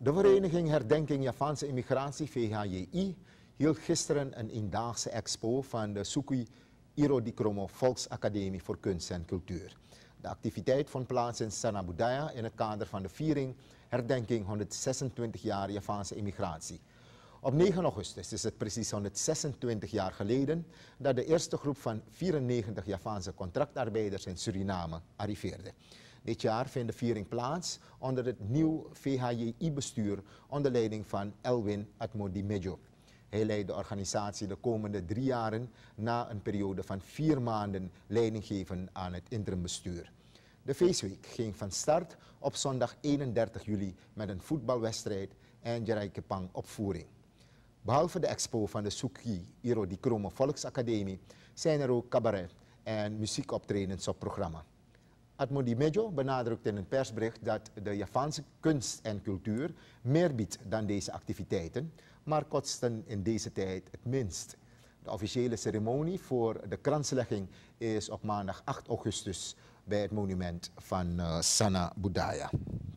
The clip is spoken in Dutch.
De vereniging Herdenking Javaanse Immigratie, VHJI, hield gisteren een eendaagse expo van de Suki Irodikromo Volksacademie voor Kunst en Cultuur. De activiteit vond plaats in Sana Budaya in het kader van de viering Herdenking 126 jaar Javaanse immigratie. Op 9 augustus is het precies 126 jaar geleden dat de eerste groep van 94 Javaanse contractarbeiders in Suriname arriveerde. Dit jaar vindt de viering plaats onder het nieuw VHJI-bestuur onder leiding van Elwin Atmodimejo. Hij leidt de organisatie de komende 3 jaren na een periode van 4 maanden leiding geven aan het interimbestuur. De feestweek ging van start op zondag 31 juli met een voetbalwedstrijd en Jaraikepang opvoering. Behalve de expo van de Suki Irodikromo Volksacademie zijn er ook cabaret en muziekoptredens op programma. Atmodimejo benadrukt in een persbericht dat de Javaanse kunst en cultuur meer biedt dan deze activiteiten, maar kosten in deze tijd het minst. De officiële ceremonie voor de kranslegging is op maandag 8 augustus bij het monument van Sana Budaya.